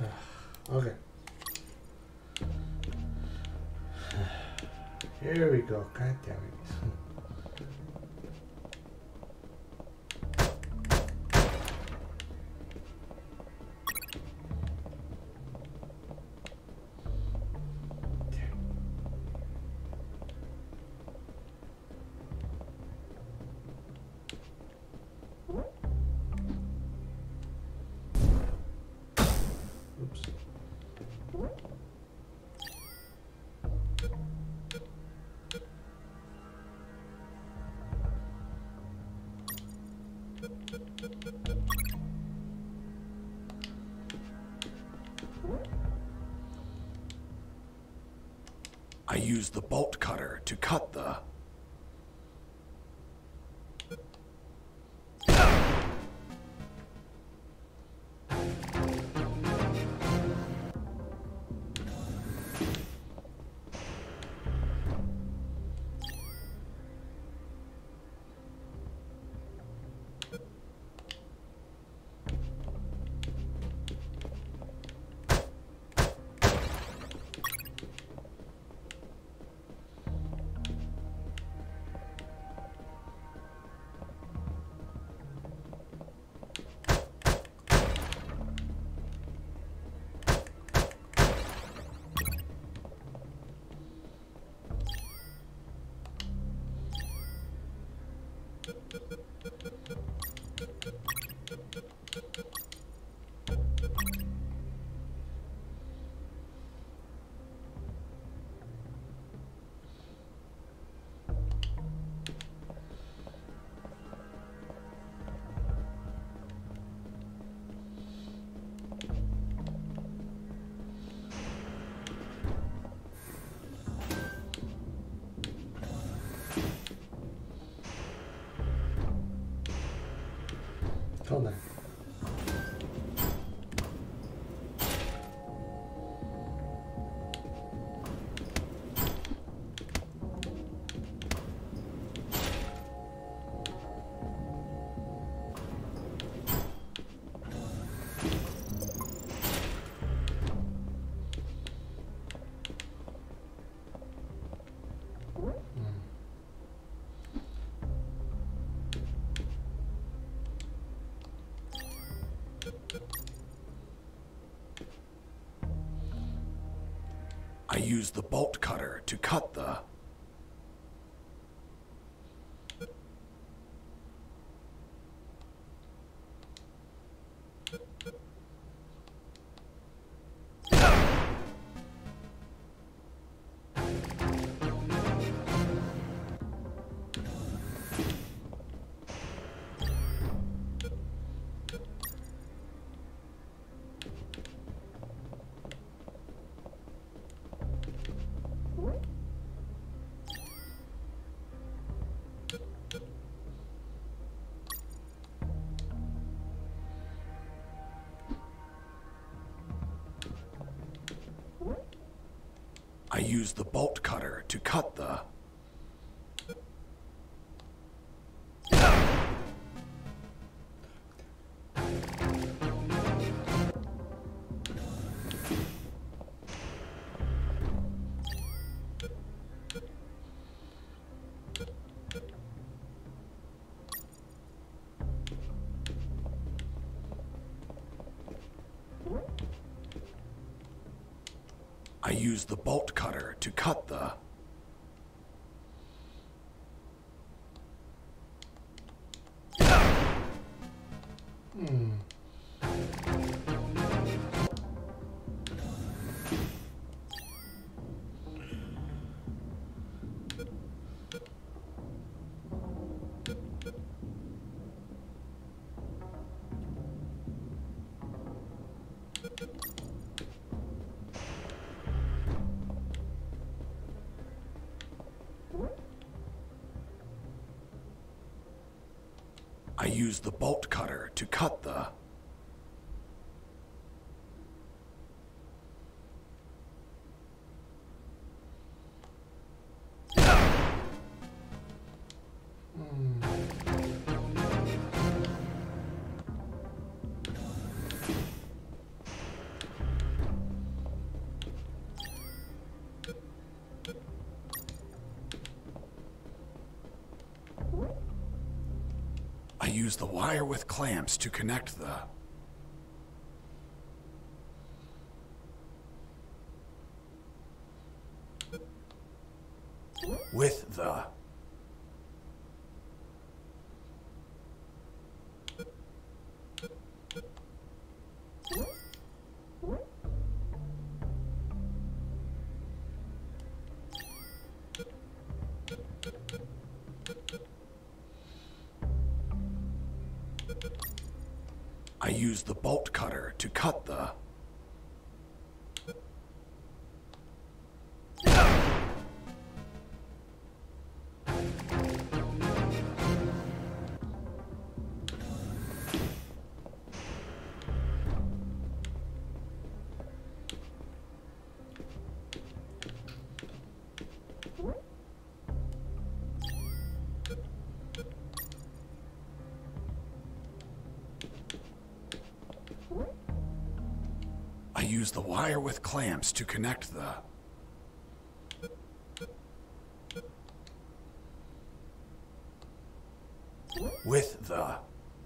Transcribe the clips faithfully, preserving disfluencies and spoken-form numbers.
Okay. Here we go. God damn it. I use the bolt cutter to cut the... Hold on. I use the bolt cutter to cut the... I use the bolt cutter to cut the... I use the bolt cutter to cut the... Hmm. I use the bolt cutter to cut the... use the wire with clamps to connect the... with the... I use the bolt cutter to cut the... I use the wire with clamps to connect the... with the...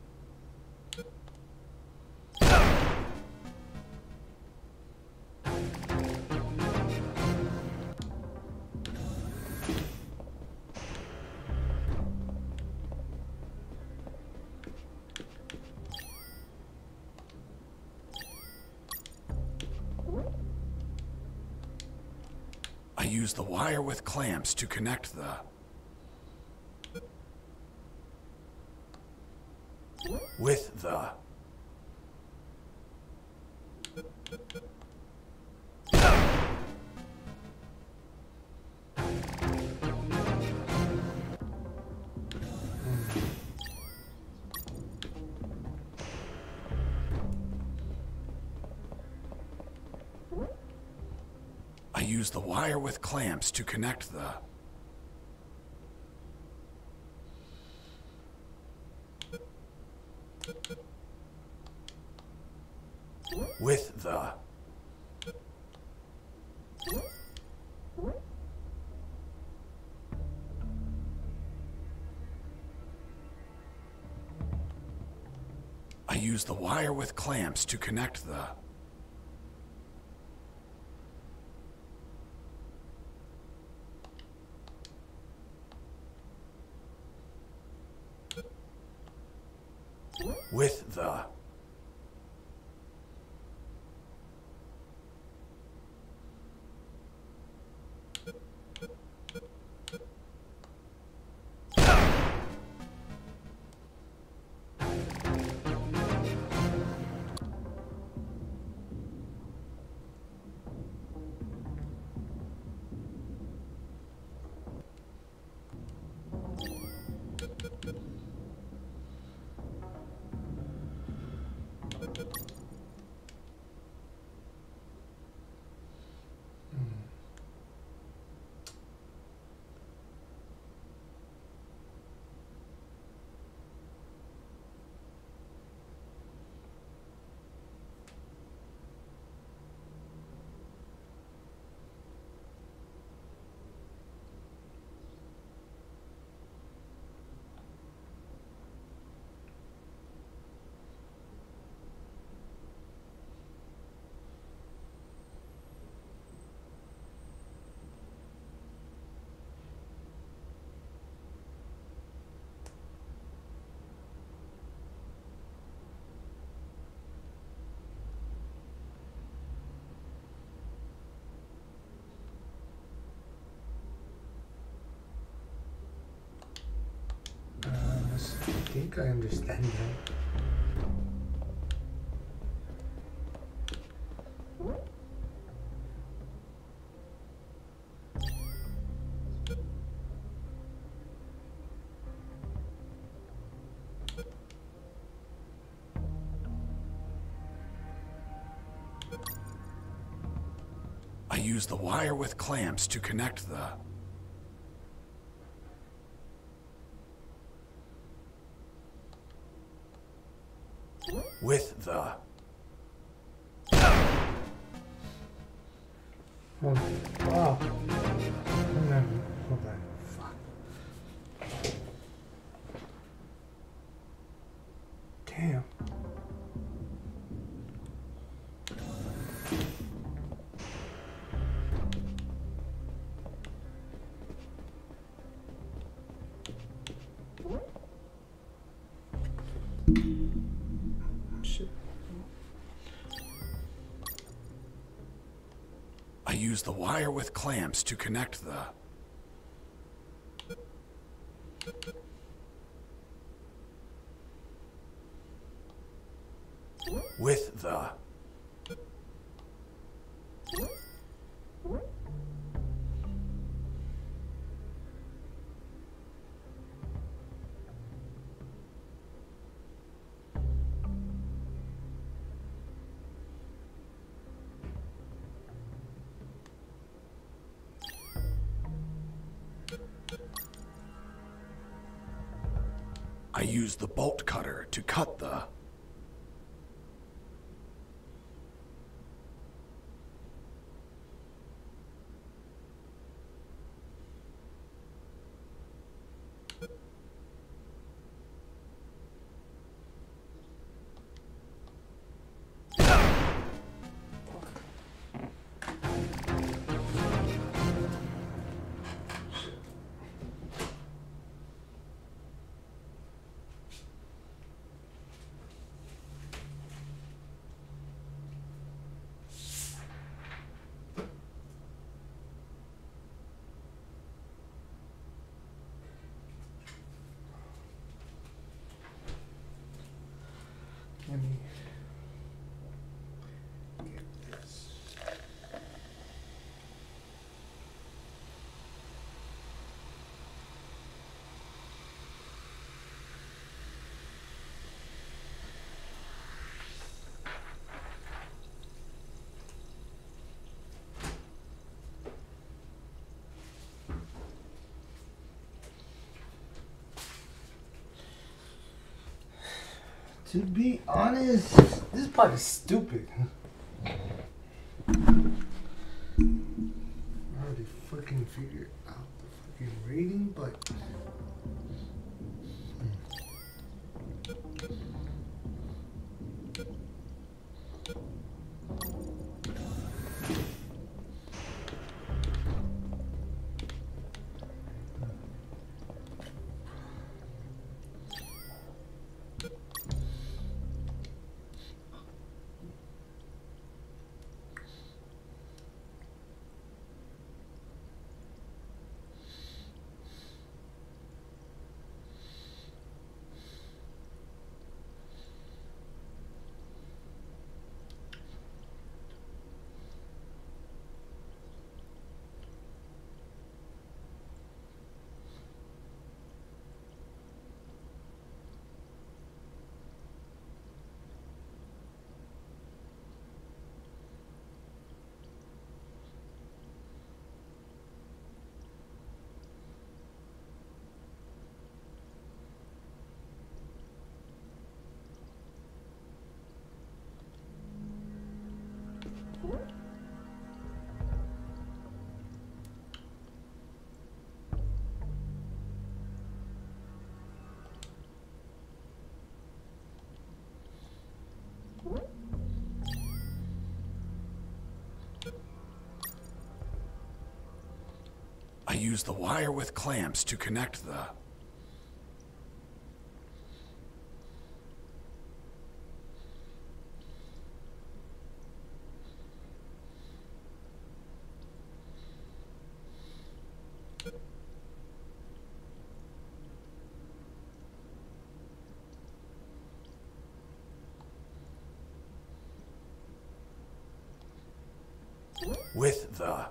I use the wire with clamps to connect the... with the... I use the wire with clamps to connect the... with the... I use the wire with clamps to connect the... with the... I think I understand that. I use the wire with clamps to connect the... with the... Oh, wow. Hold on, hold on. Fuck. Damn. Shit. I use the wire with clamps to connect the... with the... I use the bolt cutter to cut the... Let me get this. To be honest, this part is stupid. I already fucking figured out the fucking rating, but I use the wire with clamps to connect the... with the...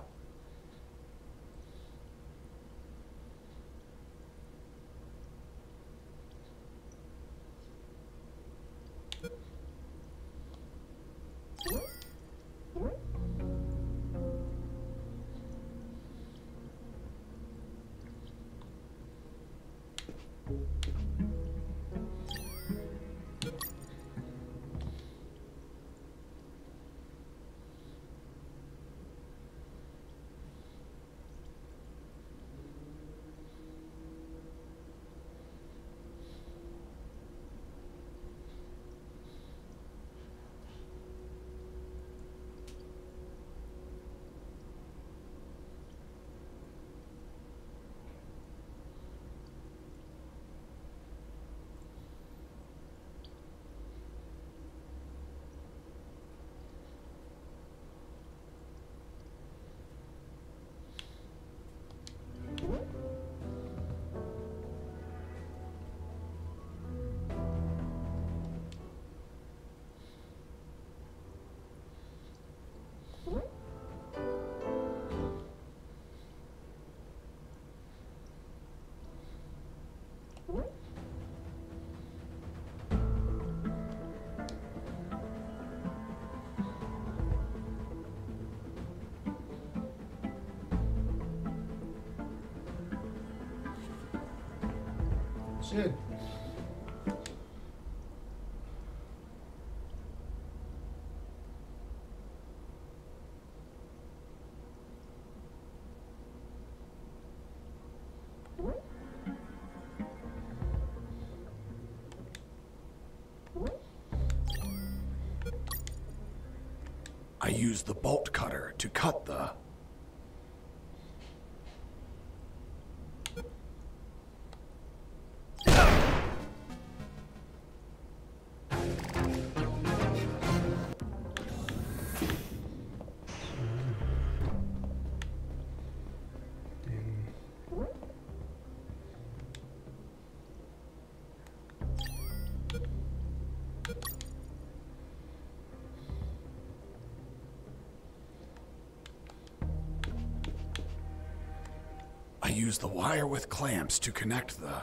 Shit. I use the bolt cutter to cut the... I use the wire with clamps to connect the...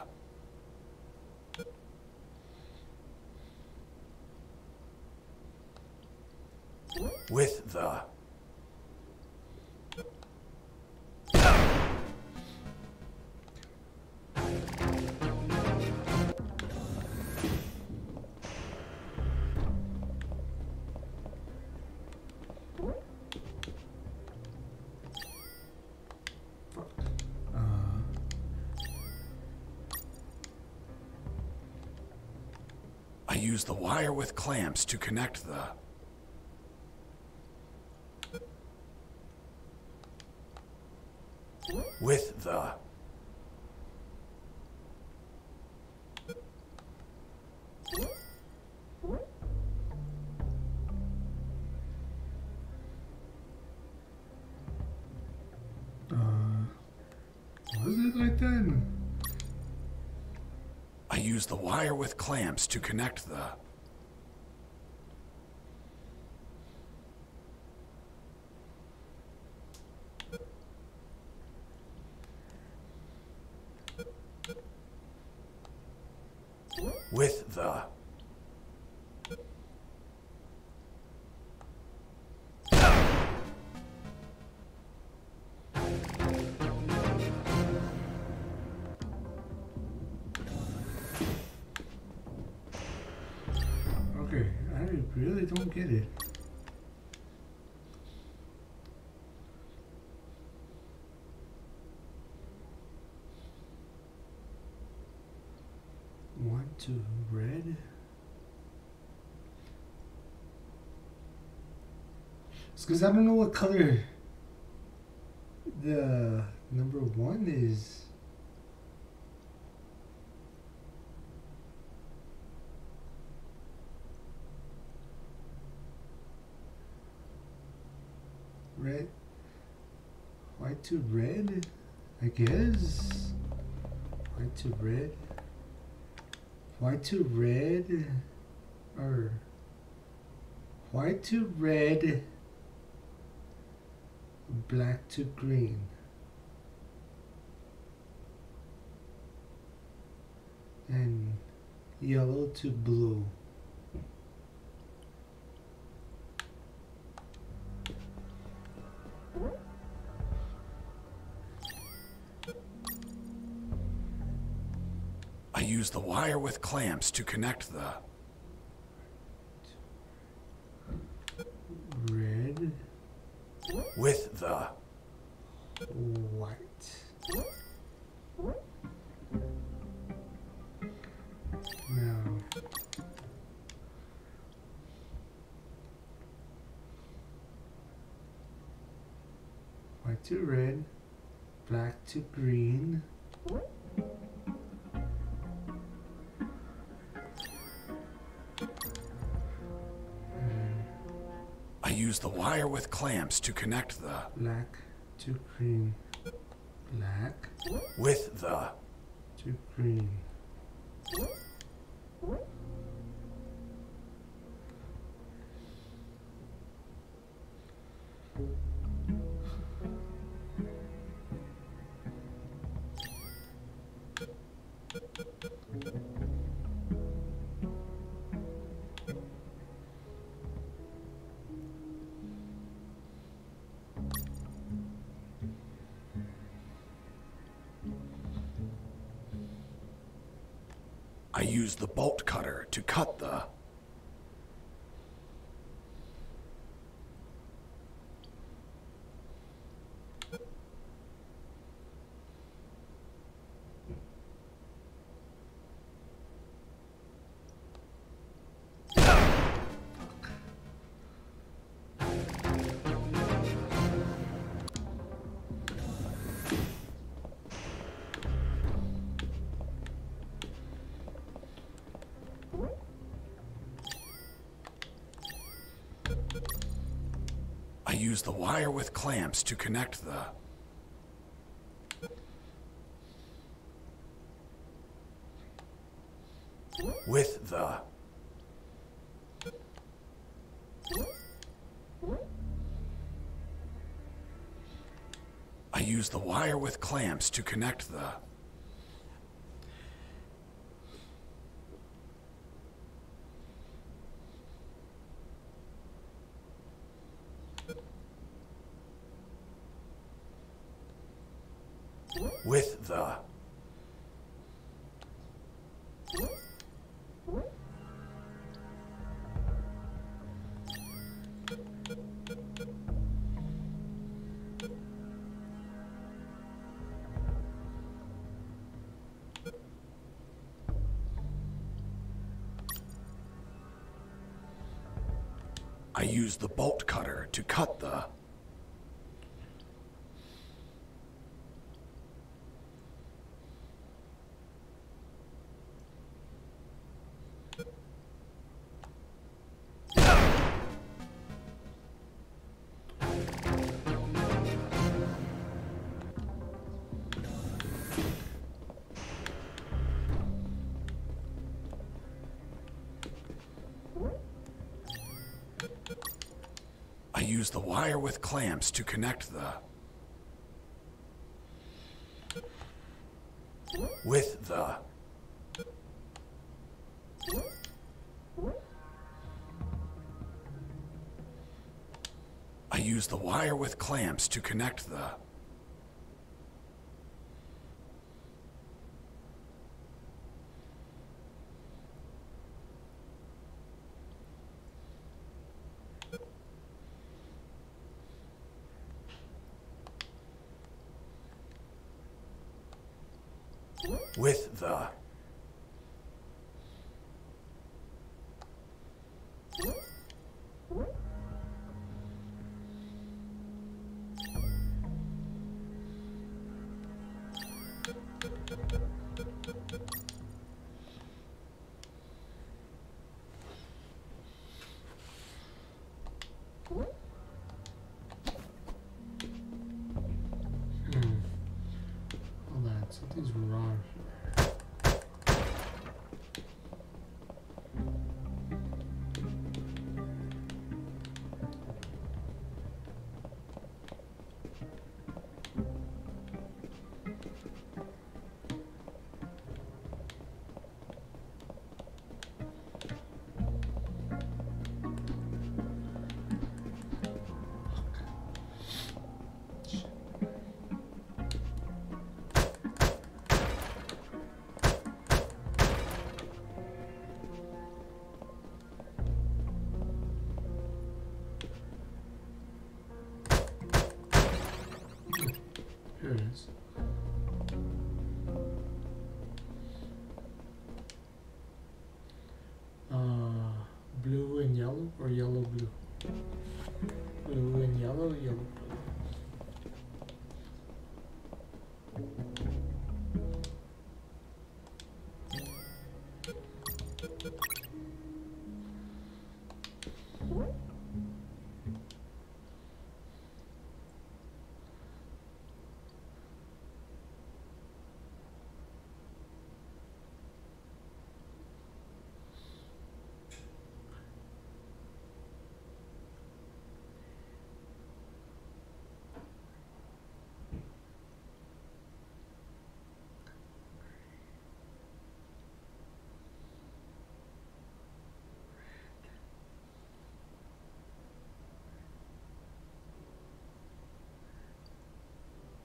with the... I use the wire with clamps to connect the... with the... Uh, what is it like that? I use the wire with clamps to connect the... with the... Okay, I really don't get it. One, two, red. It's because I don't know what color the number one is. Red, white to red, I guess. White to red, white to red, or white to red, black to green. And yellow to blue. I use the wire with clamps to connect the... Red. with the... White. Now. White to red, black to green. I use the wire with clamps to connect the... Black to green. Black with the... to green. I use the bolt cutter to cut the... I use the wire with clamps to connect the... with the... I use the wire with clamps to connect the... with the... I use the bolt cutter to cut the... I use the wire with clamps to connect the... with the... I use the wire with clamps to connect the... with the... Hold on, something's wrong here. Here it is. Uh, blue and yellow, or yellow blue? Blue and yellow, yellow blue.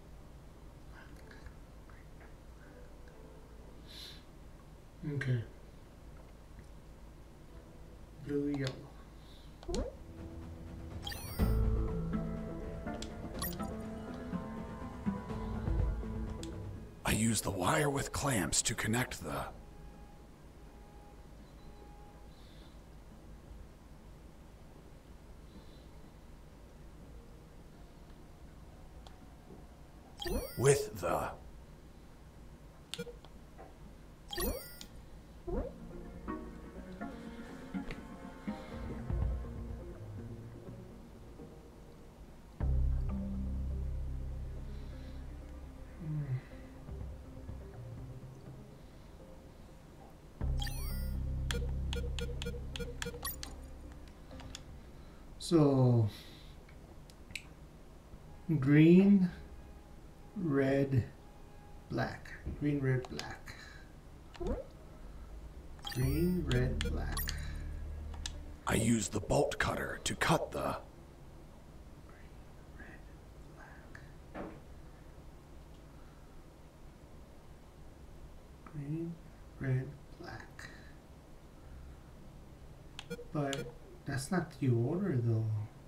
Okay. blue, yellow. I use the wire with clamps to connect the... with the... So, green, red, black. Green, red, black. Green, red, black. I use the bolt cutter to cut the... Green, red, black. But that's not the order though.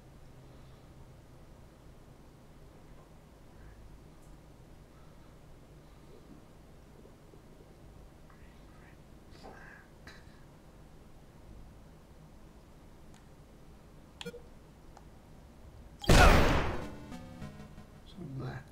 So black.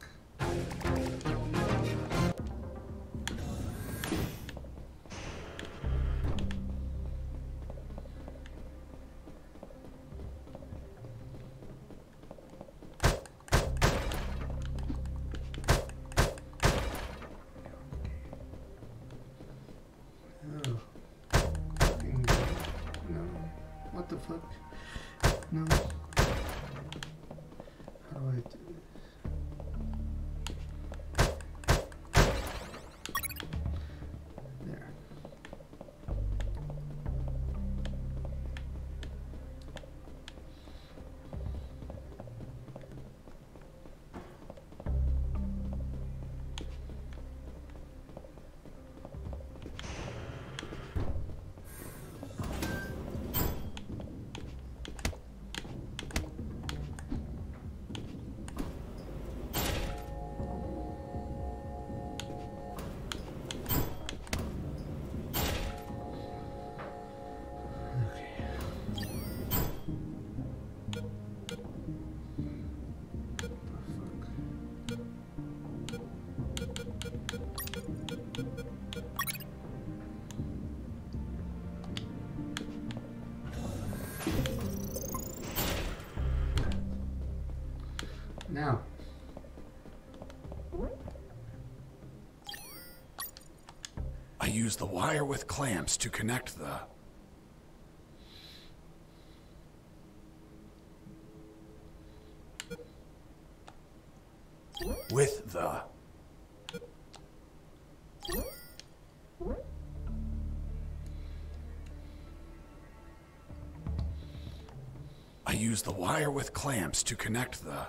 Oh. Fucking no. What the fuck? No. How do I do this? There. Now, I use the wire with clamps to connect the... with the... I use the wire with clamps to connect the...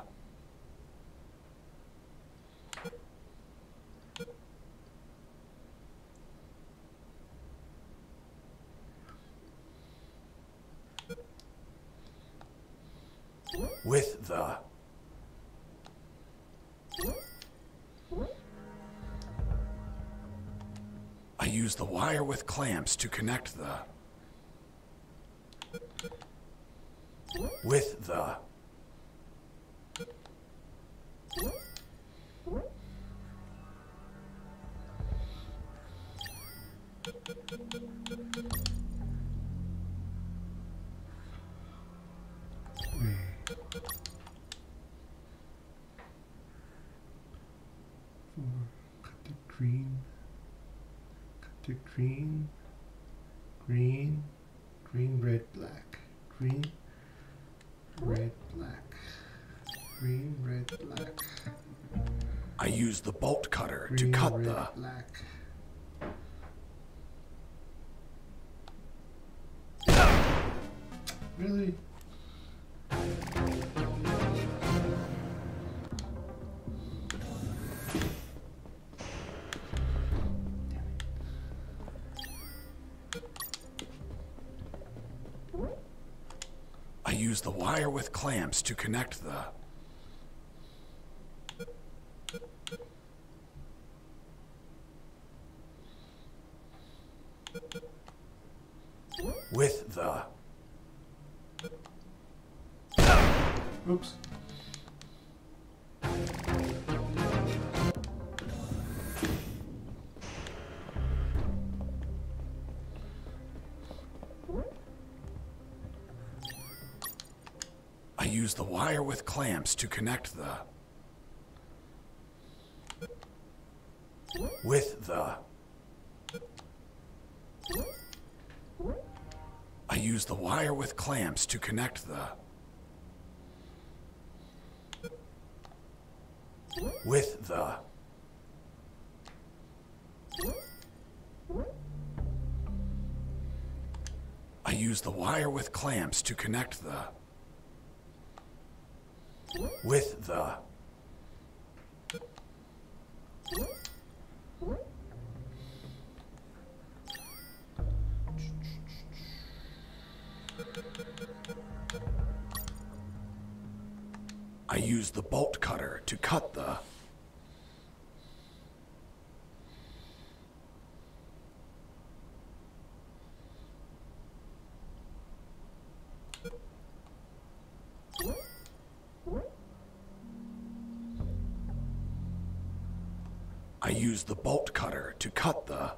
with the... I use the wire with clamps to connect the... with the... four, cut the green, cut the green, green, green, red, black, green, red, black, green, red, black. I use the bolt cutter Green, to cut red, the... black. Really? Damn it. I use the wire with clamps to connect the... with the... Oops. I use the wire with clamps to connect the... with the... I use the wire with clamps to connect the... with the... I use the wire with clamps to connect the... with the... I use the bolt cutter to cut the... I use the bolt cutter to cut the...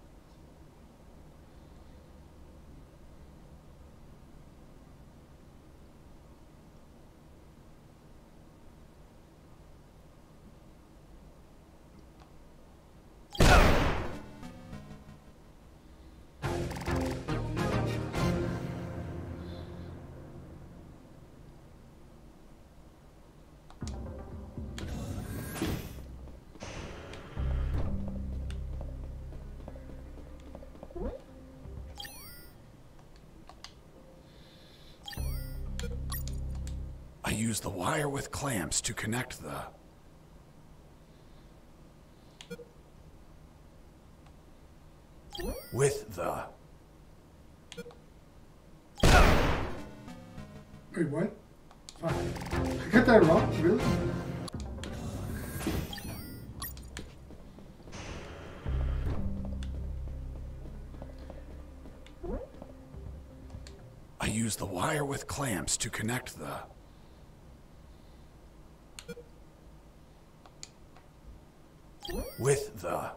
I use the wire with clamps to connect the... with the... Wait, what? Fuck. I got that wrong? Really? I use the wire with clamps to connect the... with the...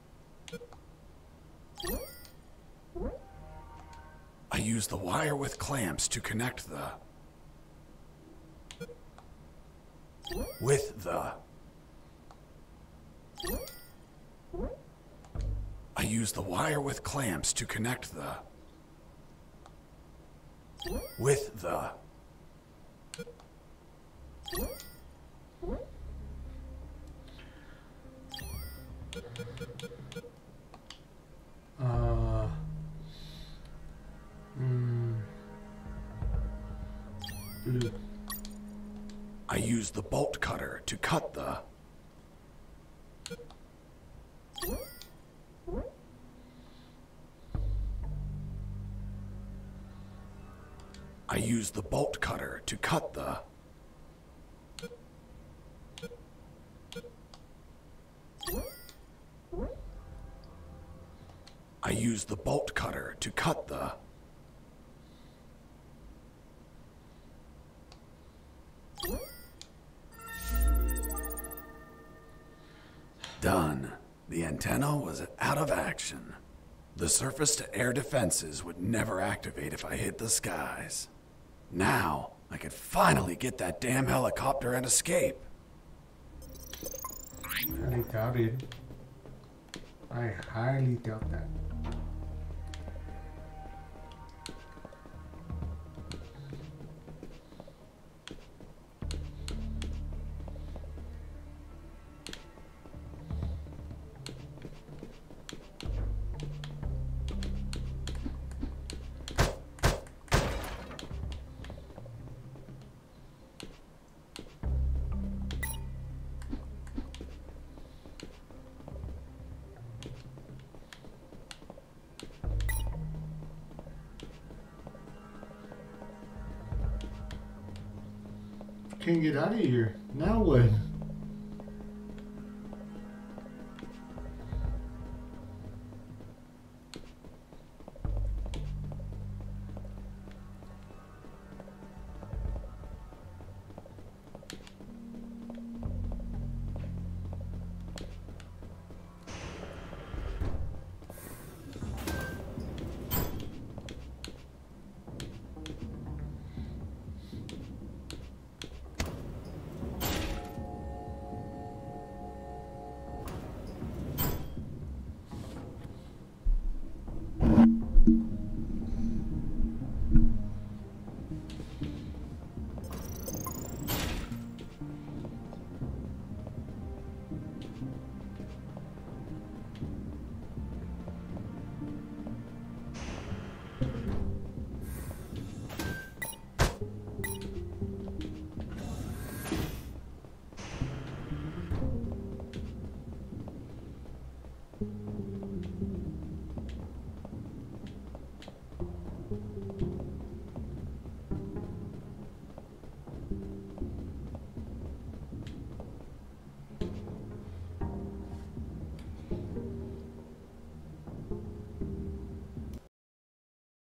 I use the wire with clamps to connect the... with the... I use the wire with clamps to connect the... with the... Uh... Mm, blue. I use the bolt cutter to cut the... I use the bolt cutter to cut the... I use the bolt cutter to cut the... Done. The antenna was out of action. The surface-to-air defenses would never activate if I hit the skies. Now, I could finally get that damn helicopter and escape. Highly doubt it. I highly doubt that. Can't get out of here. Now what?